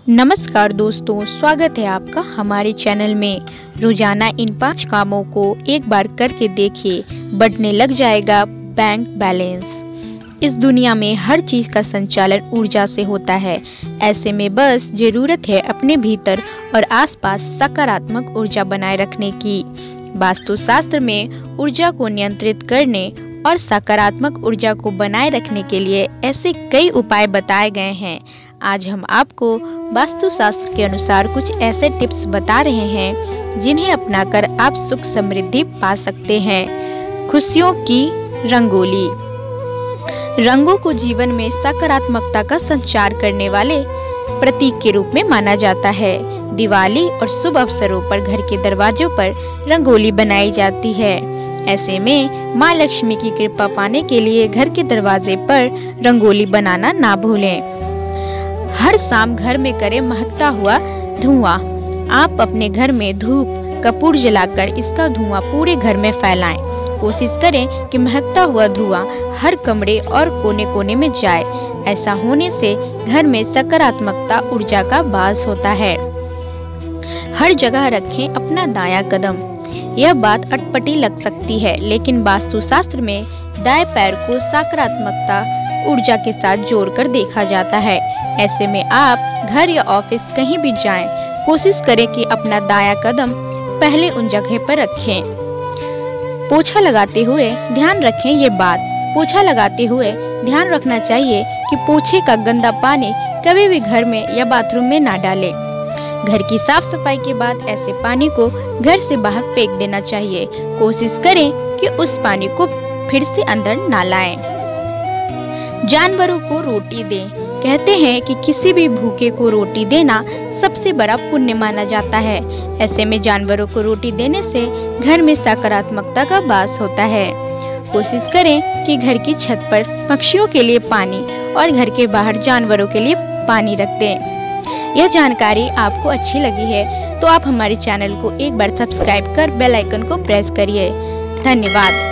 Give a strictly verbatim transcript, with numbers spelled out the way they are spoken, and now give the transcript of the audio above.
नमस्कार दोस्तों, स्वागत है आपका हमारे चैनल में। रोजाना इन पांच कामों को एक बार करके देखिए, बढ़ने लग जाएगा बैंक बैलेंस। इस दुनिया में हर चीज का संचालन ऊर्जा से होता है। ऐसे में बस जरूरत है अपने भीतर और आसपास सकारात्मक ऊर्जा बनाए रखने की। वास्तुशास्त्र में ऊर्जा को नियंत्रित करने और सकारात्मक ऊर्जा को बनाए रखने के लिए ऐसे कई उपाय बताए गए हैं। आज हम आपको वास्तुशास्त्र के अनुसार कुछ ऐसे टिप्स बता रहे हैं जिन्हें अपनाकर आप सुख समृद्धि पा सकते हैं। खुशियों की रंगोली। रंगों को जीवन में सकारात्मकता का संचार करने वाले प्रतीक के रूप में माना जाता है। दिवाली और शुभ अवसरों पर घर के दरवाजों पर रंगोली बनाई जाती है। ऐसे में माँ लक्ष्मी की कृपा पाने के लिए घर के दरवाजे पर रंगोली बनाना ना भूलें। हर शाम घर में करें महकता हुआ धुआं। आप अपने घर में धूप कपूर जलाकर इसका धुआं पूरे घर में फैलाएं। कोशिश करें कि महकता हुआ धुआं हर कमरे और कोने कोने में जाए। ऐसा होने से घर में सकारात्मकता ऊर्जा का वास होता है। हर जगह रखें अपना दायां कदम। यह बात अटपटी लग सकती है, लेकिन वास्तुशास्त्र में दाएं पैर को सकारात्मकता ऊर्जा के साथ जोड़कर देखा जाता है। ऐसे में आप घर या ऑफिस कहीं भी जाएं, कोशिश करें कि अपना दायां कदम पहले उन जगह पर रखें। पोछा लगाते हुए ध्यान रखें ये बात। पोछा लगाते हुए ध्यान रखना चाहिए कि पोछे का गंदा पानी कभी भी घर में या बाथरूम में ना डालें। घर की साफ सफाई के बाद ऐसे पानी को घर से बाहर फेंक देना चाहिए। कोशिश करें कि उस पानी को फिर से अंदर ना लाएं। जानवरों को रोटी दें। कहते हैं कि किसी भी भूखे को रोटी देना सबसे बड़ा पुण्य माना जाता है। ऐसे में जानवरों को रोटी देने से घर में सकारात्मकता का वास होता है। कोशिश करें कि घर की छत पर पक्षियों के लिए पानी और घर के बाहर जानवरों के लिए पानी रख दें। यह जानकारी आपको अच्छी लगी है तो आप हमारे चैनल को एक बार सब्सक्राइब कर बेल आइकन को प्रेस करिए। धन्यवाद।